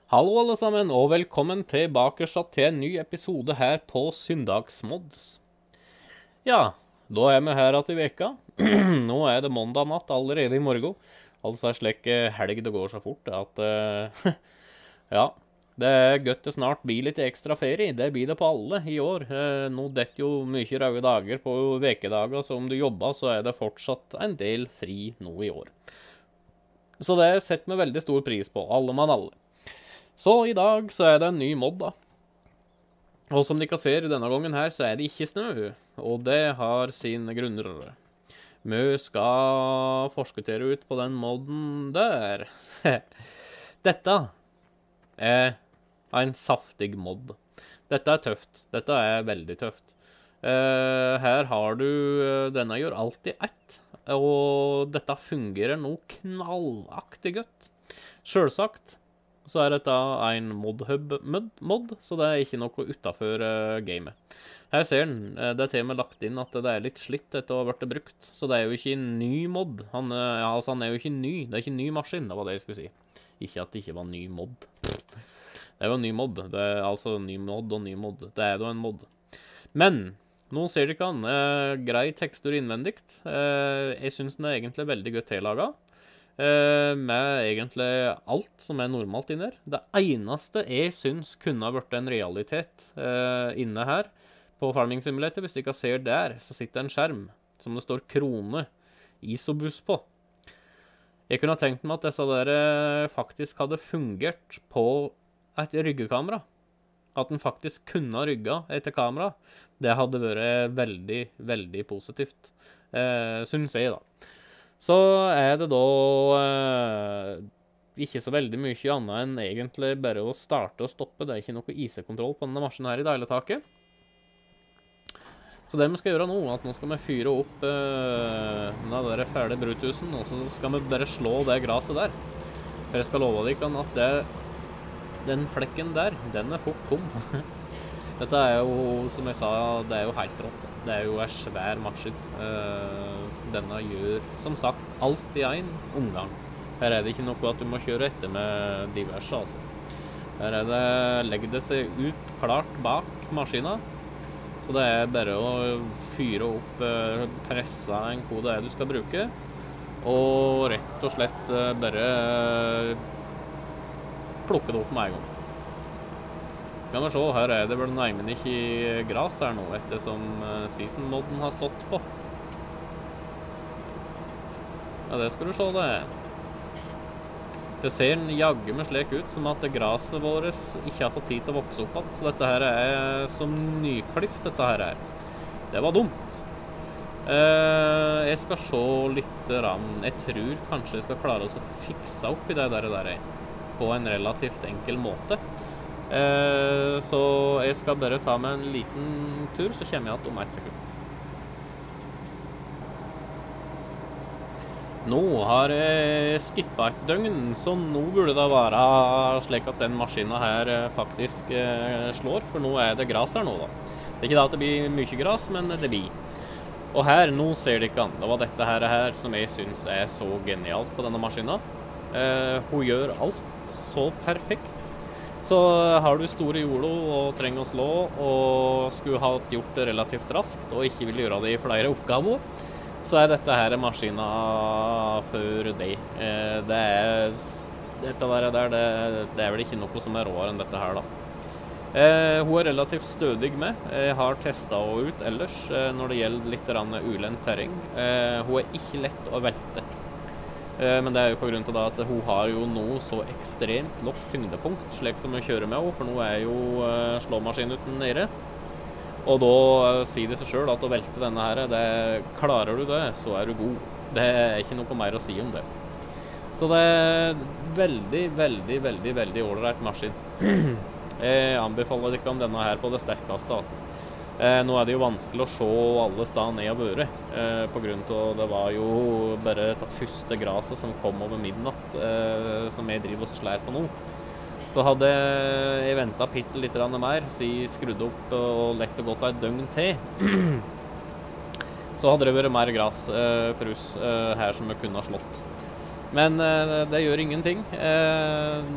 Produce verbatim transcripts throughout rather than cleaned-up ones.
Hallo alle sammen, og velkommen tilbake til en ny episode her på Syndagsmods. Ja, da er vi her at i veka. Nå er det mandag natt allerede i morgen. Altså er slik helg det går så fort at uh, ja, det er godt det snart blir litt ekstra ferie. Det blir det på alle i år. Uh, nå detter jo mye røde dager på vekedager, så om du jobber så er det fortsatt en del fri nå i år. Så det setter vi veldig stor pris på, alle mann alle. Så i dag så er det en ny mod da. Og som dere ser denne gangen her så er det ikke snø, og det har sine grunner. Vi skal forskuttere ut på den modden der. Dette er en saftig mod. Dette er tøft. Dette er veldig tøft. Uh, her har du, uh, denne gjør alltid ett, og dette fungerer nå knallaktig godt. Selvsagt så er dette en modhub-mod, så det er ikke noe utenfor uh, gamet. Her ser den, uh, det er til og med lagt inn at det er litt slitt etter å ha vært brukt, så det er jo ikke en ny mod. Han, uh, ja, altså, han er jo ikke ny, det er ikke en ny maskin, det var det jeg skulle si. Ikke at det ikke var en ny mod. Det er jo en ny mod, det er altså ny mod og ny mod. Det er jo en mod. Men nå ser dere han, uh, grei tekstur innvendigt. Uh, jeg synes den er egentlig veldig godt tillaget. Uh, med egentlig alt som er normalt inne her. Det eneste jeg synes kunne ha vært en realitet uh, inne her på Farming Simulator, hvis du ikke ser der, så sitter en skjerm som det står krone Isobus på. Jeg kunne ha tenkt meg at disse der uh, faktisk hadde fungert på et ryggekamera. At den faktisk kunne ha rygget etter kamera. Det hadde vært veldig, veldig positivt. Uh, synes jeg da. Så er det da eh, ikke så veldig mye annet enn egentlig bare å starte og stoppe. Det er ikke noe I C-kontroll på denne maskinen her i deiletaket. Så det vi skal gjøre nå, er at nå skal vi fyre opp eh, denne der ferdige brutusen, og så skal vi bare slå det graset der. For jeg skal love dere at det, den flekken der, den er fort tom. Dette er jo, som jeg sa, det er jo helt rått. Det er jo en svær maskin. Uh, denne gjør, som sagt, alt i en omgang. Her er det ikke noe at du må kjøre etter med diverse, altså. Her er det, legger det seg ut klart bak maskinen. Så det er bare å fyre opp, uh, presse en kode du skal bruke. Og rett og slett uh, bare uh, plukke det opp med en gang. Skal vi se, her er det vel nærmere ikke gras her nå, ettersom season-modden har stått på. Ja, det skal du se det. Det ser jagge med slik ut som at graset vårt ikke har fått tid til å vokse opp igjen, så dette her er som nyklift, dette her er. Det var dumt. Eh, jeg skal se litt rann. Jeg tror kanskje jeg skal klare å fikse opp i det der, der på en relativt enkel måte. Uh, så jeg skal bare ta med en liten tur, så kommer jeg igjen om ett sekund. Nå har jeg skippet et døgn, så nå burde det være slik at den maskinen her faktisk uh, slår, for nå er det gras her nå da. Det er ikke da at det blir mye gras, men det blir. Og her, nå ser det ikke an. Det var dette her, her som jeg synes er så genialt på denne maskinen. Uh, hun gjør alt så perfekt. Så har du store jordo og trenger å slå, og skulle ha gjort det relativt raskt, og ikke vil gjøre det i flere oppgaver, så er dette her maskinen for deg. Det er, dette der, der det, det er vel ikke noe som er råere enn dette her da. Eh, hun er relativt stødig med. Jeg har testet henne ut ellers eh, når det gjelder litt ulendt terreng. Eh, hun er ikke lett å velte. Men det er jo på grunn til at hun har jo nå så ekstremt lågt tyngdepunkt, slik som hun kjører med henne, for nå er jo slåmaskinen uten nede. Og da sier det seg selv at å velte denne her, det, klarer du det, så er du god. Det er ikke noe mer å si om det. Så det er veldig, veldig, veldig, veldig ålreit maskin. Jeg anbefaler dere om denne her på det sterkeste, altså. Eh, nå er det jo vanskelig å se alle steder ned og børe, eh, på grunn til at det var jo bare det første graset som kom over midnatt, eh, som jeg driver og slær på nå. Så hadde jeg ventet bitte litt mer, si skrudd opp og lett og godt et døgn til, så hadde det vært mer gras eh, for oss eh, her som vi kunne ha slått. Men eh, det gjør ingenting. Eh,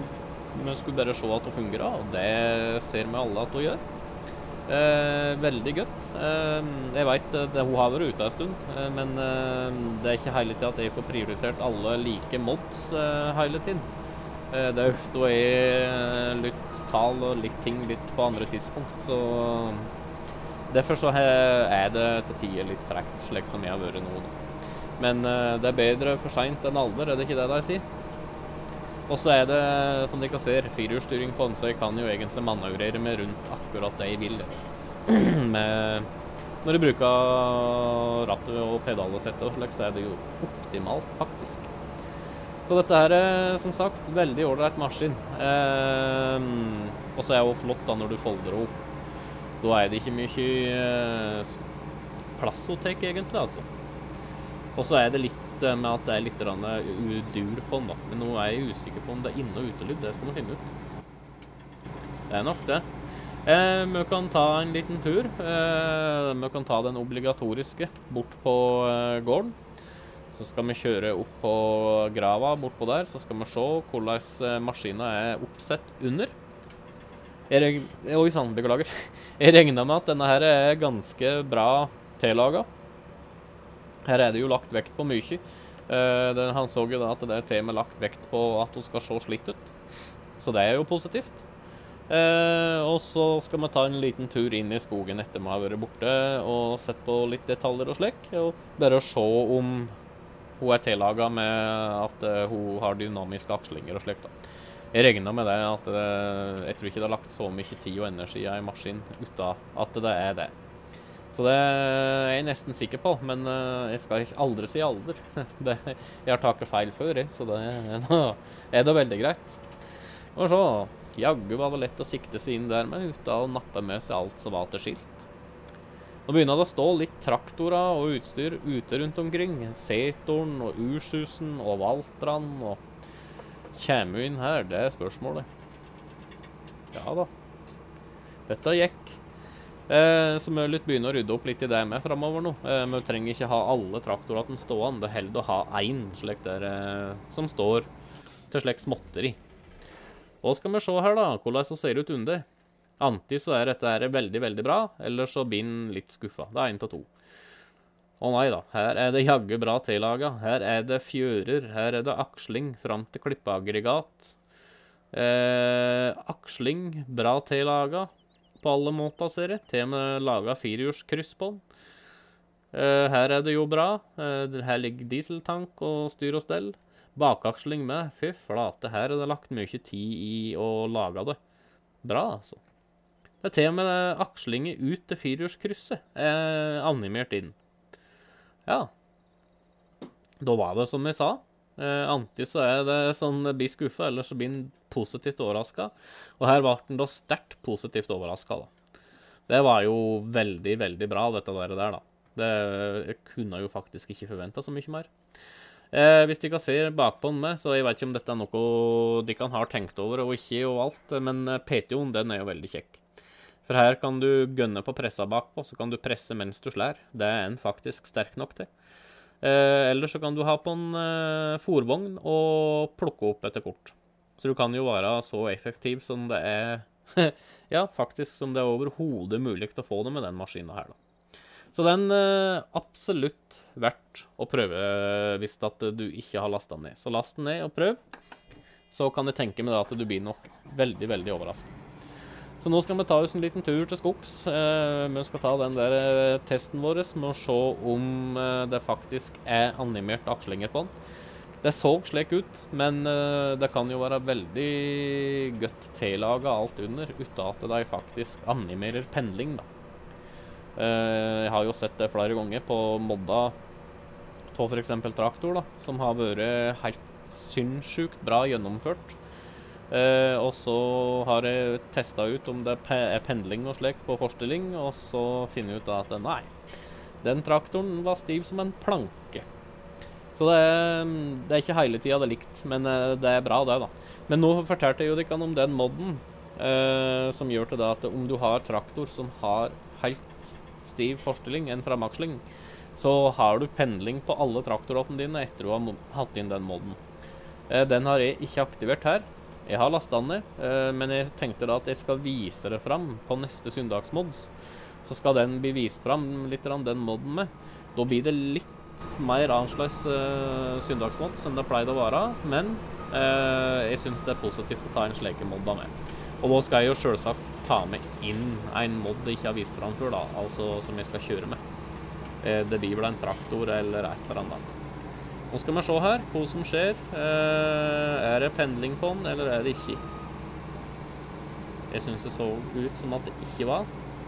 Vi skulle bare se at det fungerer, og det ser vi alle at hun gjør. Eh, veldig godt. Eh, jeg vet at hun har vært ute en stund, eh, men eh, det er ikke hele tiden at jeg får prioritert alle like mods eh, hele tiden. Eh, det er ofte å er litt tall og litt ting litt på andre tidspunkt, så derfor så er det til tider litt trekt, slik som jeg har vært nå. Men eh, det er bedre for sent enn aldri, er det ikke det de sier? Og så er det, som dere ser, firehjulsstyring på den, så jeg kan jo egentlig manøvrere med rundt akkurat det jeg vil. med, når jeg bruker rattet og pedalesettet og slik, så er det jo optimalt, faktisk. Så dette her er, som sagt, veldig ordentlig maskin. Eh, og så er det jo flott da når du folder opp. Da er det ikke mye eh, plass å ta, egentlig, altså. Og så er det litt med at det er litt udur på den da. Men nå er jeg usikker på om det er inne- og utelyd. Det skal vi finne ut. Det er nok det. Eh, vi kan ta en liten tur. Eh, vi kan ta den obligatoriske bort på eh, gården. Så skal vi kjøre opp på grava bort på der. Så skal vi se hvordan maskinen er oppsett under. Jeg reg... Oi, sann, beklager. Jeg regner med at denne her er ganske bra tillaget. Her er det jo lagt vekt på mye. Uh, det, han så jo da at det er til med lagt vekt på at hun skal se slitt ut. Så det er jo positivt. Uh, og så skal vi ta en liten tur inn i skogen etter vi har vært borte og sett på litt detaljer og slik. Og bare se om hun er tillaget med at uh, hun har dynamiske akslinger og slik da. Jeg regner med det at uh, jeg tror ikke det har lagt så mye tid og energi i en maskin uten at det er det. Så det er jeg nesten sikker på, men uh, jeg skal aldri si alder. det, jeg har taket feil før, jeg, så det er det veldig greit. Og så, jaggu var det lett å sikte seg inn der med uten å nappe med seg alt som var til skilt. Nå begynner det å stå litt traktorer og utstyr ute rundt omkring. Setoren og Ursusen og Valtran og kommer vi inn her, det er spørsmålet. Ja da, dette gikk. Eh, så vi litt begynner å rydde opp litt i det med fremover nå. Eh, vi trenger ikke ha alle traktoratene stående. Det holder å ha en slik der eh, som står til slik småtteri. Og skal vi se her da, hvordan det ser ut under. Anti så er dette her veldig, veldig bra, eller så blir den litt skuffa. Det er en til to. Å nei da, her er det jaggu bra tillaget. Her er det fjører, her er det aksling fram til klippeaggregat. Eh, aksling, bra tillaget. På alle måter, ser jeg. Til med laget firehjulskryss på den. Uh, her er det jo bra. Uh, her ligger dieseltank og styr og stell. Bakaksling med. Fy flate, her er det lagt mye tid i å lage det. Bra, altså. Det er til med akslinger ut til firehjulskrysset. Uh, animert inn. Ja. Da var det som jeg sa. Uh, Anti så er det sånn det blir skuffet, eller så blir den positivt overrasket. Og her var den da sterkt positivt overrasket da. Det var jo veldig, veldig bra dette der, der da. Det jeg kunne jo faktisk ikke forventet så mye mer. Eh, hvis de kan se bakpå den med, så jeg vet ikke om dette er noe de kan ha tenkt over og ikke og alt, men P T O-en den er jo veldig kjekk. For her kan du gønne på pressa bakpå, så kan du presse mens du slær. Det er en faktisk sterk nok til. Eh, eller så kan du ha på en eh, forvogn og plukke opp etter kort. Så du kan jo være så effektiv som det er, ja, faktisk som det er overhodet mulig å få det med den maskinen her da. Så den er absolutt verdt å prøve hvis at du ikke har lastet den ned. Så last den ned og prøv, så kan jeg tenke meg at du blir nok veldig, veldig overrasket. Så nå skal vi ta oss en liten tur til skogs. Vi skal ta den der testen vår med å se om det faktisk er animert akslinger på den. Det så slik ut, men uh, det kan jo være veldig godt tillaget alt under, uten at de faktisk animerer pendling da. Uh, jeg har jo sett det flere ganger på modda av for eksempel traktor da, som har vært helt sinnssykt bra gjennomført. Uh, og så har jeg testet ut om det er pendling og slik på forstilling, og så finner jeg ut at nei, den traktoren var stiv som en planke. Så det er, det er ikke hele tiden det er likt, men det er bra det da. Men nå fortalte jeg jo dere om den modden, eh, som gjør til det at om du har traktor som har helt stiv forstilling, en framaksling, så har du pendling på alle traktoratene dine etter du har hatt inn den modden. Eh, den har jeg ikke aktivert her, Jeg har lastet den ned, eh, men jeg tenkte da at jeg skal vise det fram på neste søndagsmods. Så skal den bli vist fram litt grann den modden med. Da blir det litt mer annerledes uh, søndagsmod som det pleide å være, men uh, jeg synes det er positivt å ta en slike modda med. Og da skal jeg jo selvsagt ta med inn en mod jeg ikke har vist fram før da, altså som jeg skal kjøre med. Uh, det blir vel en traktor eller et eller annet. Nå skal vi se her hva som skjer. Uh, er det pendling på den, eller er det ikke? Jeg synes det så ut som at det ikke var.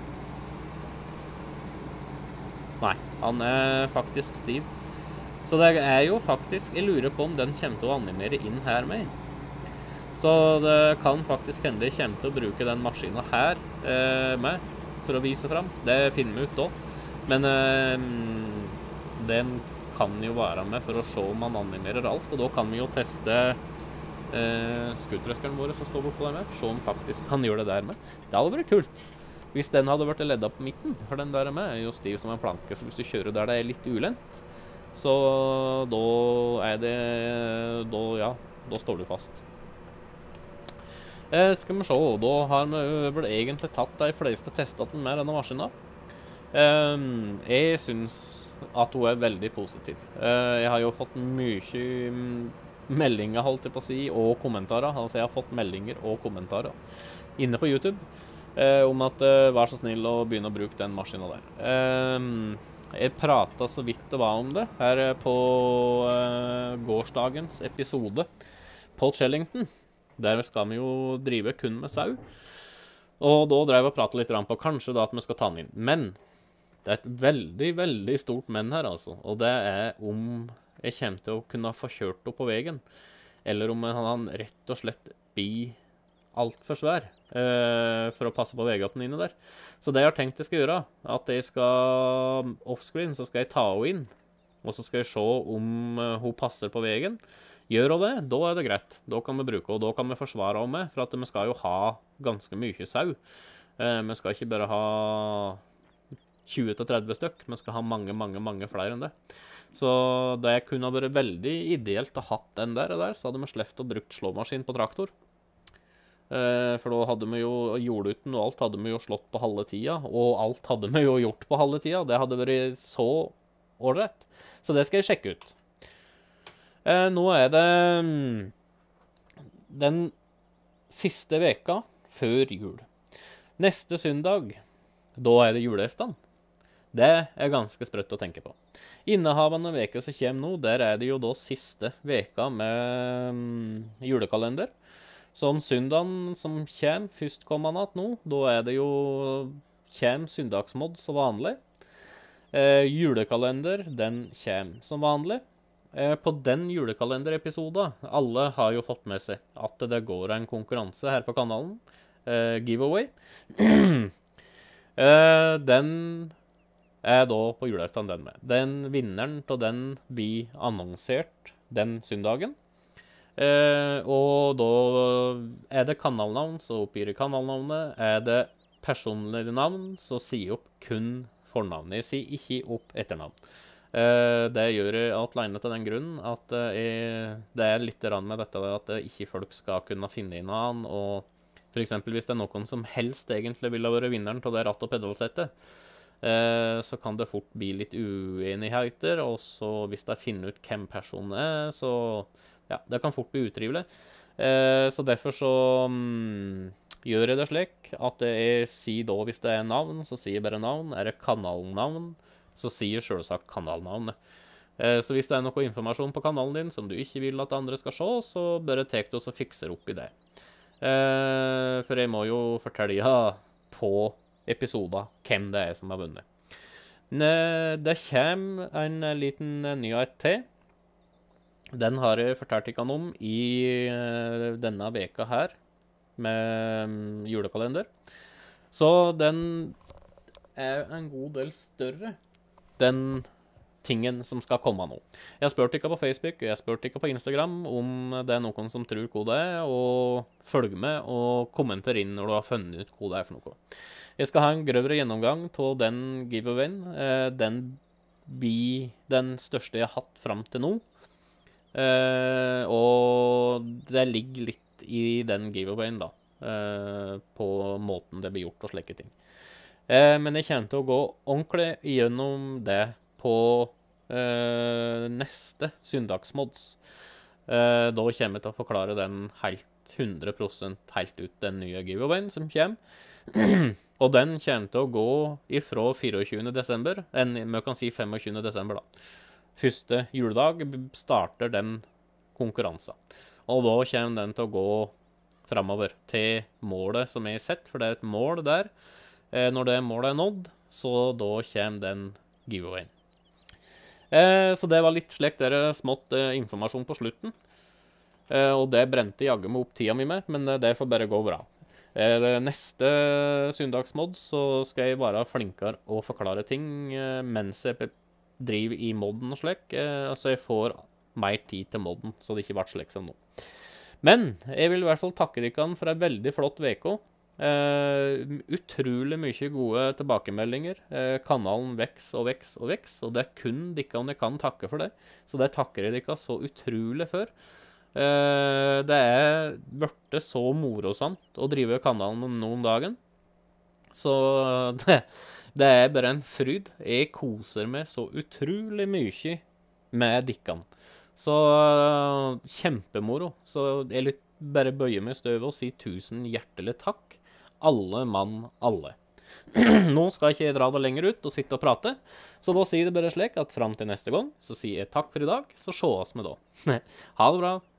Nei, han er faktisk stiv. Så det er jo faktisk, jeg lurer på om den kommer til å animere inn her med. Så det kan faktisk hende jeg kommer til å bruke den maskinen her eh, med, for å vise frem. Det finner vi ut da. Men eh, den kan jo være med for å se om man animerer alt, og da kan vi jo teste eh, skuttreskeren våre som står på den med, se om faktisk kan gjøre det der med. Det hadde vært kult. Hvis den hadde vært ledda på midten, for den der med er jo stiv som en planke, så hvis du kjører der det er litt ulendt, så da er det, da, ja, da står du fast. Eh, skal vi se, da har vi vel egentlig tatt de fleste testatene med denne maskinen. Eh, jeg synes at hun er veldig positiv. Eh, jeg har jo fått mye meldinger, holdt jeg på å si, og kommentarer, altså jeg har fått meldinger og kommentarer inne på YouTube. Eh, om at eh, vær så snill å begynne å bruke den maskinen der. Eh, jeg pratet så vidt det var om det her på eh, gårsdagens episode på Chellington. Der skal vi jo drive kun med sau. Og da drev jeg og pratet litt på kanskje da at vi skal ta den inn. Men det er et veldig, veldig stort men her altså. Og det er om jeg kommer til å kunne få kjørt opp på veien. Eller om han rett og slett blir alt for svær eh, for å passe på veigapen inne der. Så det jeg har tenkt jeg skal gjøre, at jeg skal offscreen, så skal jeg ta henne inn, og så skal jeg se om uh, hun passer på veien. Gjør hun det, da er det greit. Da kan vi bruke henne, og da kan vi forsvare henne med, for at vi skal jo ha ganske mye sau. Eh, vi skal ikke bare ha tjue til tretti stykk, vi skal ha mange, mange, mange flere enn det. Så det kunne vært veldig ideelt å ha den der og der, så hadde vi slett å brukt slåmaskin på traktor. For da hadde vi jo jorduten, og alt hadde vi jo slått på halve tida, og alt hadde vi jo gjort på halve tida. Det hadde vært så ålreit. Så det skal jeg sjekke ut. Nå er det den siste veka før jul. Neste søndag, da er det julaften. Det er ganske sprøtt å tenke på. Innehavende veke som kommer nå, der er det jo da siste veka med julekalender. Som søndagen som kommer, først kommer han at nå, da er det jo, kommer søndagsmod som vanlig. Eh, julekalender, den kommer som vanlig. Eh, på den julekalenderepisoden, alle har jo fått med seg at det går en konkurranse her på kanalen, eh, giveaway. eh, den er da på julaften den med. Den vinneren til den blir annonsert den søndagen. Eh, og da er det kanalnavn, så oppgir jeg kanalnavnet. Er det personlige navn, så sier jeg opp kun fornavnet. Jeg sier ikke opp etternavn. Eh, det gjør jeg alene til den grunnen at jeg, det er litt rann med dette at ikke folk skal kunne finne inn av han. Og for eksempel hvis det er noen som helst egentlig ville være vinneren til det ratt- og pedalsettet, eh, så kan det fort bli litt uenigheter. Og så hvis de finner ut hvem personen er, så ja, det kan fort bli utrivelig. Eh, så derfor så mm, gjør jeg det slik at jeg sier da, hvis det er navn, så sier jeg bare navn. Er det kanalnavn, så sier jeg selvsagt kanalnavnet. Eh, så hvis det er noe informasjon på kanalen din som du ikke vil at andre skal se, så bare tek du og fikser opp i det. Eh, for jeg må jo fortelle på episoder hvem det er som har vunnet. Det kommer en liten nyhet til. Den har jeg fortalt ikke om i denne veka her, med julekalender. Så den er en god del større, den tingen som skal komme nå. Jeg har spurt ikke på Facebook, jeg har spurt ikke på Instagram om det er noen som tror hva det er, og følg med og kommenter inn når du har funnet ut hva det er for noe. Jeg skal ha en grøvere gjennomgang til den giveawayen. Den blir den største jeg har hatt frem til nå. Uh, og det ligger litt litt i den giveawayen da, eh, på måten det blir gjort og slike ting. Eh, men jeg kommer til å gå ordentlig gjennom det på eh, neste søndagsmods. Eh, da kommer jeg til å forklare den helt hundre prosent helt ut, den nye giveawayen som kommer. Og den kommer til å gå ifra fireogtjuende desember, en, vi kan si femogtjuende desember da. Første juledag starter den konkurransen. Og da kommer den til å gå fremover til målet som er sett, for det er et mål der. Eh, når det målet er nådd, så da kommer den giveawayen. Eh, så det var litt slik dere smått eh, informasjon på slutten. Eh, og det brente jaggu meg opp tida mi med, men eh, det får bare gå bra. Eh, det neste søndagsmod så skal jeg være flinkere å forklare ting eh, mens jeg driver i modden og slik, eh, så jeg får mer tid til modden, så det ikke ble slik som nå. Men jeg vil i hvert fall takke dere for en veldig flott veko. Eh, utrolig mye gode tilbakemeldinger. Eh, kanalen veks og veks og veks, og det er kun dere jeg kan takke for det. Så det takker jeg dere så utrolig for. Eh, det er blitt så morosamt å drive kanalen noen dagen. Så det, det er bare en fryd. Jeg koser meg så utrolig mye med dikkene. Så kjempemoro. Så jeg vil bare bøye meg i støvet og si tusen hjertelig takk. Alle mann, alle. Nå skal ikke jeg dra det lenger ut og sitte og prate, så da sier det bare slik at fram til neste gang, så sier jeg takk for i dag, så sjås vi da. Ha det bra.